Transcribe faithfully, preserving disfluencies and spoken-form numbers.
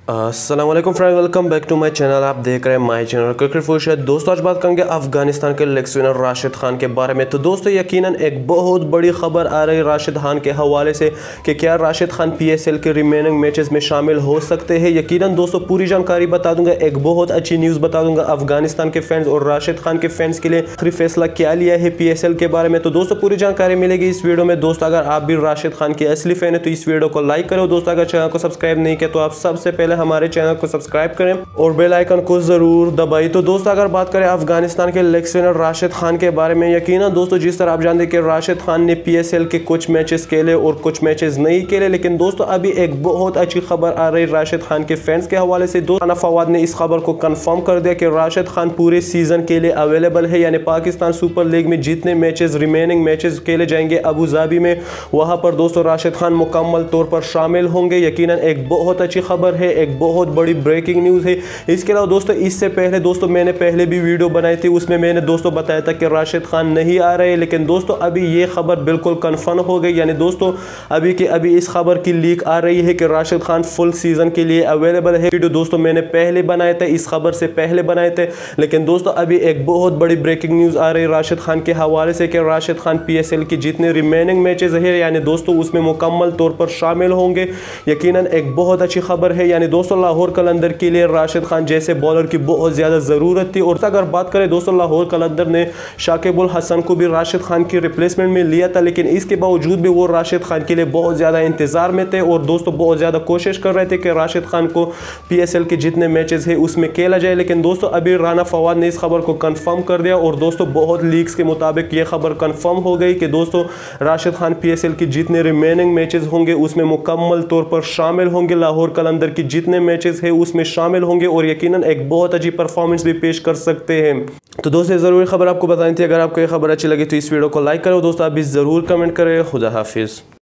अस्सलाम वालेकुम friend, welcome back to my channel. आप देख रहे हैं माय चैनल क्रिकेट फुर्सत। दोस्तों आज बात करेंगे अफगानिस्तान के लेग स्पिनर राशिद खान के बारे में। तो दोस्तों यकीनन एक बहुत बड़ी खबर आ रही है राशिद खान के हवाले से कि क्या राशिद खान पीएसएल के रिमेनिंग मैचेस में शामिल हो सकते हैं। यकीनन दोस्तों पूरी जानकारी बता दूंगा, एक बहुत अच्छी न्यूज़ बता दूंगा अफगानिस्तान के फैंस और राशिद खान के फैंस के लिए आखिरी फैसला क्या लिया है पीएसएल के बारे में। तो दोस्तों पूरी जानकारी मिलेगी इस वीडियो में। दोस्तों अगर आप भी राशिद खान के असली फैन है तो इस वीडियो को लाइक करो। दोस्तों अगर चैनल को सब्सक्राइब नहीं किया तो आप सबसे पहले हमारे चैनल को सब्सक्राइब करें और बेल आइकन को जरूर दबाइए। तो दोस्तों अगर बात करें अफगानिस्तान के लेग स्पिनर राशिद खान के बारे में, यकीनन दोस्तों जिस तरह आप जानते हैं कि राशिद खान ने पीएसएल के कुछ मैचेस खेले और कुछ मैचेस नहीं खेले, लेकिन दोस्तों अभी एक बहुत अच्छी खबर आ रही राशिद खान के फैंस के हवाले से। दोस्तों फवाद ने इस खबर को कंफर्म कर दिया कि राशिद खान पूरे सीजन के लिए अवेलेबल है, यानी पाकिस्तान सुपर लीग में जितने मैचेस रिमेनिंग मैचेस खेले जाएंगे अबू धाबी में, वहां पर दोस्तों राशिद खान मुकम्मल तौर पर शामिल होंगे। यकीनन एक बहुत अच्छी खबर है, एक बहुत बड़ी ब्रेकिंग न्यूज़ है। इसके अलावा दोस्तों इससे पहले दोस्तों मैंने पहले भी वीडियो बनाई थी, उसमें मैंने दोस्तों बताया था कि राशिद खान नहीं आ रहे, लेकिन दोस्तों अभी ये खबर बिल्कुल कंफर्म हो गई। यानी दोस्तों अभी के अभी इस खबर की लीक आ रही है कि राशिद खान फुल सीजन के लिए अवेलेबल है। वीडियो दोस्तों मैंने पहले बनाए थे, इस खबर से पहले बनाए थे, लेकिन दोस्तों अभी एक बहुत बड़ी ब्रेकिंग न्यूज़ आ रही है राशिद खान के हवाले से कि राशिद खान पीएसएल की जितने रिमेनिंग मैचेस है यानी दोस्तों उसमें मुकम्मल तौर पर शामिल होंगे। यकीनन एक बहुत अच्छी खबर है। यानी दोस्तों लाहौर कलंदर के लिए राशिद खान जैसे बॉलर की बहुत ज़्यादा ज़रूरत थी। और अगर बात करें दोस्तों लाहौर कलंदर ने शाकिब उल हसन को भी राशिद खान की रिप्लेसमेंट में लिया था, लेकिन इसके बावजूद भी वो राशिद खान के लिए बहुत ज़्यादा इंतज़ार में थे और दोस्तों बहुत ज़्यादा कोशिश कर रहे थे कि राशिद खान को पीएसएल के जितने मैचेस है उसमें खेला जाए। लेकिन दोस्तों अभी राना फवाद ने इस खबर को कंफर्म कर दिया और दोस्तों बहुत लीक्स के मुताबिक ये खबर कंफर्म हो गई कि दोस्तों राशिद खान पीएसएल की जितने रिमेनिंग मैचेस होंगे उसमें मुकम्मल तौर पर शामिल होंगे, लाहौर कलंदर की जितने मैचेस है उसमें शामिल होंगे और यकीनन एक बहुत अच्छी परफॉर्मेंस भी पेश कर सकते हैं। तो दोस्तों जरूरी खबर आपको बतानी थी। अगर आपको ये खबर अच्छी लगी तो इस वीडियो को लाइक करो। दोस्तों आप भी जरूर कमेंट करें। खुदा हाफिज़।